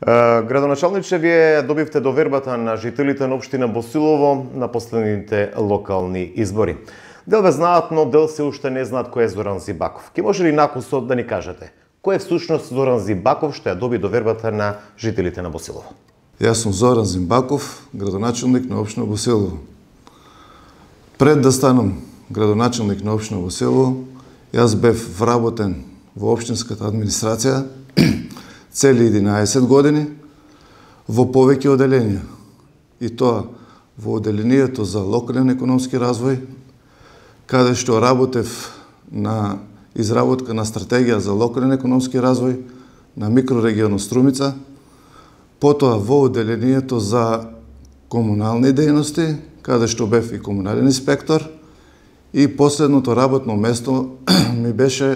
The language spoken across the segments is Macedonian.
Градоначалниче, вие добивте довербата на жителите на општина Босилово на последните локални избори. Дел ве знаат, но дел се уште не знаат кој е Зоран Зибаков. Ке може ли накусо да ни кажете, кој е всушност Зоран Зибаков што ја доби довербата на жителите на Босилово? Јас сум Зоран Зибаков, градоначалник на општина Босилово. Пред да станам градоначалник на општина Босилово, јас бев вработен во општинската администрација цели 11 години во повеќе оделенија. И тоа во оделението за локален економски развој, каде што работев на изработка на стратегија за локален економски развој на микрорегионот Струмица, потоа во оделението за комунални дејности, каде што бев и комунален инспектор, и последното работно место ми беше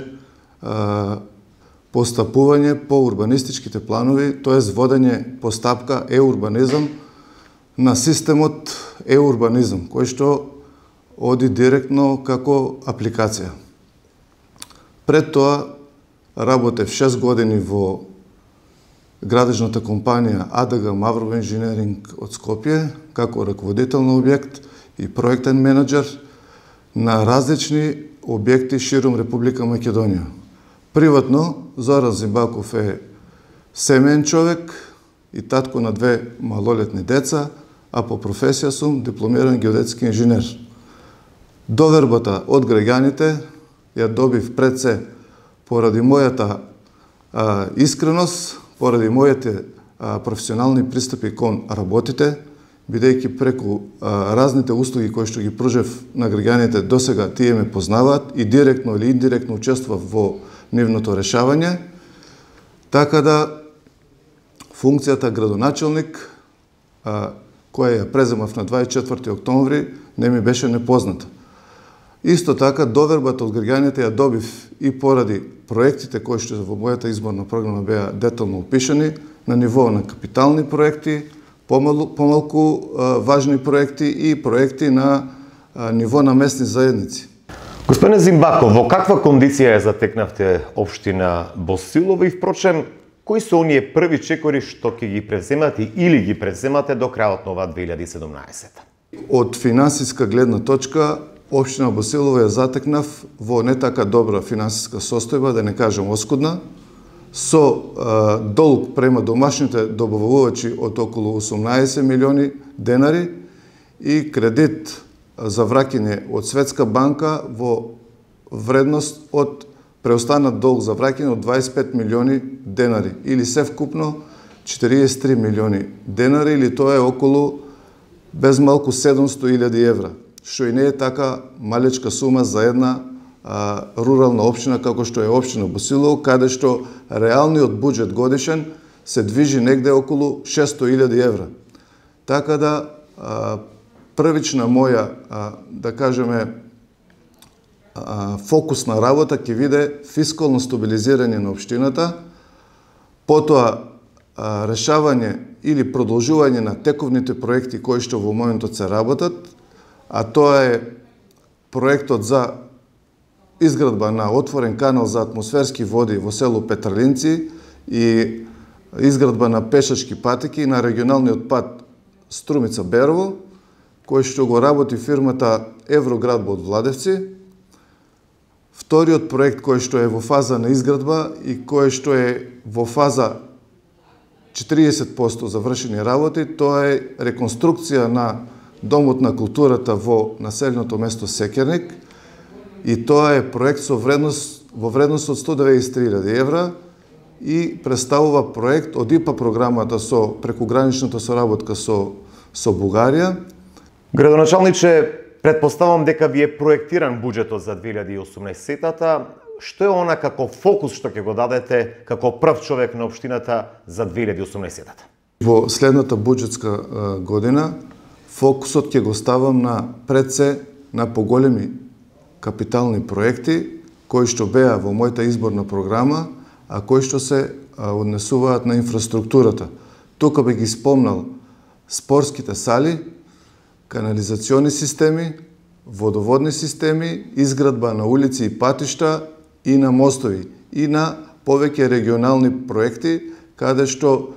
постапување по урбанистичките планови, тоест водење постапка е-урбанизам на системот е-урбанизам, кој што оди директно како апликација. Пред тоа работев 6 години во градежната компанија АДГ Маврово инженеринг од Скопје, како раководител на објект и проектен менеджер на различни објекти широм Република Македонија. Приватно, Зоран Зибаков е семеен човек и татко на 2 малолетни деца, а по професија сум дипломиран геодетски инженер. Довербата од граѓаните ја добив пред се поради мојата искреност, поради моите професионални пристапи кон работите, бидејќи преку разните услуги кои што ги пружев на граѓаните досега тие ме познаваат и директно или индиректно учествував во нивното решавање, така да функцијата градоначалник, која ја преземав на 24 октомври, не ми беше непозната. Исто така, довербата од граѓаните ја добив и поради проектите кои што во мојата изборна програма беа детално опишани на ниво на капитални проекти, помалку важни проекти и проекти на ниво на местни заедници. Господине Зибаков, во каква кондиција ја затекнавте општина Босилово и впрочем, кои се оние први чекори што ќе ги превземате или ги превземате до крајот на ова 2017? Од финансиска гледна точка, општина Босилово ја затекнав во не така добра финансиска состојба, да не кажам оскудна, со долг према домашните добавувачи од околу 18 милиони денари и кредит за враќање од Светска банка во вредност од преостанат долг за враќање од 25 милиони денари, или се вкупно 43 милиони денари, или тоа е околу без малку 700.000 евра, што и не е така малечка сума за една рурална општина како што е општина Босилово, каде што реалниот буџет годишен се движи негде околу 600.000 евра. Така да првична моја, да кажеме, фокусна работа ќе биде фискално стабилизирање на општината, потоа решавање или продолжување на тековните проекти кои што во моментот се работат, а тоа е проектот за изградба на отворен канал за атмосферски води во село Петралинци и изградба на пешачки патеки на регионалниот пат Струмица-Берово, кој што го работи фирмата Евроградбо од Владевци. Вториот проект кој што е во фаза на изградба и кој што е во фаза 40% завршени работи, тоа е реконструкција на Домот на културата во населеното место Секерник, и тоа е проект во вредност од 193.000 евра и представува проект од ИПА програмата со прекуграничната соработка со Бугарија. Градоначалниче, предпоставам дека ви е проектиран буџетот за 2018-та. Што е она како фокус што ќе го дадете како прв човек на општината за 2018-та? Во следната буџетска година фокусот ќе го ставам на пред се на поголеми капитални проекти кои што беа во мојата изборна програма, а кои што се однесуваат на инфраструктурата. Тука би ги спомнал спортските сали, канализациони системи, водоводни системи, изградба на улици и патишта и на мостови, и на повеќе регионални проекти, каде што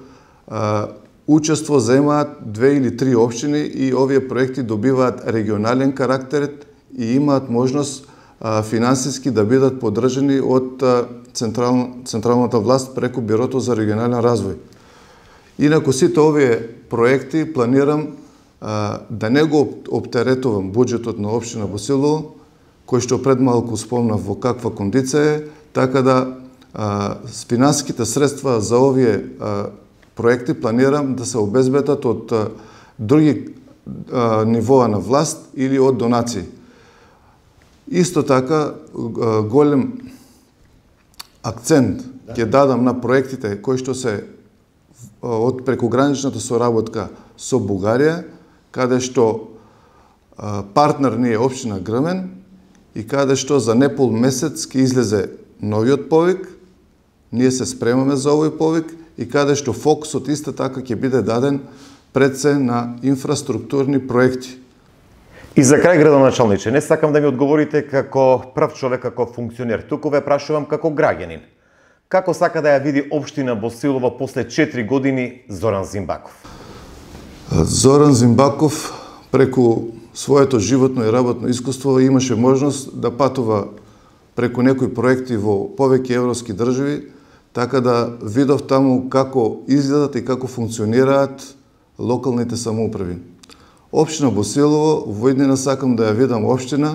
учество земаат 2 или 3 општини и овие проекти добиваат регионален карактер и имаат можност финансиски да бидат поддржани од централната власт преку Бирото за регионален развој. Инаку сите овие проекти планирам да не го оптеретувам буџетот на општина Босилово, кој што пред малку спомнав во каква кондиција е, така да финансиските средства за овие проекти планирам да се обезбедат од други нивоа на власт или од донации. Исто така, голем акцент ќе дадам на проектите кои што се од прекограничната соработка со Бугарија, каде што партнер ни е општина Грмен и каде што за непол месец ќе излезе новиот повик, ние се спремаме за овој повик и каде што фокусот исто така ќе биде даден пред се на инфраструктурни проекти. И за крај, градоначалниче, не сакам да ми одговорите како прв човек, како функционер, туку ве прашувам како граѓанин. Како сака да ја види општина Босилово после 4 години Зоран Зимбаков? Зоран Зимбаков преку своето животно и работно искуство имаше можност да патува преку некои проекти во повеќе европски држави, така да видов таму како изгледат и како функционираат локалните самоуправи. Општина Босилово, во иднина сакам да ја видам општина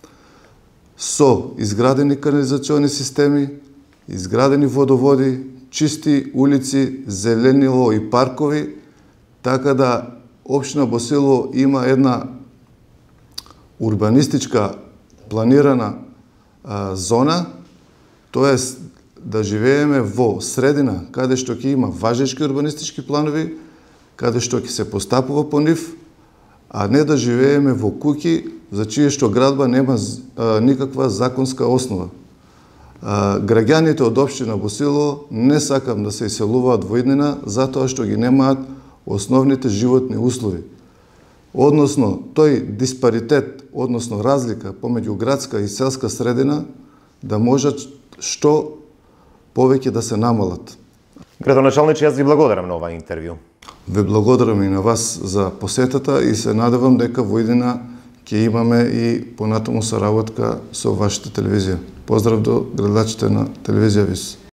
со изградени канализациони системи, изградени водоводи, чисти улици, зеленило и паркови, така да општина Босилово има една урбанистичка планирана зона, тоест да живееме во средина каде што ќе има важечки урбанистички планови, каде што ќе се постапува по нив, а не да живееме во куќи за чие што градба нема никаква законска основа. Граѓаните од општина Босилово не сакам да се иселуваат во иднина затоа што ги немаат основните животни услови. Односно, тој диспаритет, односно разлика помеѓу градска и селска средина да можат што повеќе да се намалат. Градоначалниче, јас ви благодарам на ова интервју. Ве благодарам и на вас за посетата и се надевам дека во иднина ќе имаме и понатаму соработка со вашата телевизија. Поздрав до гледачите на телевизија ВИС.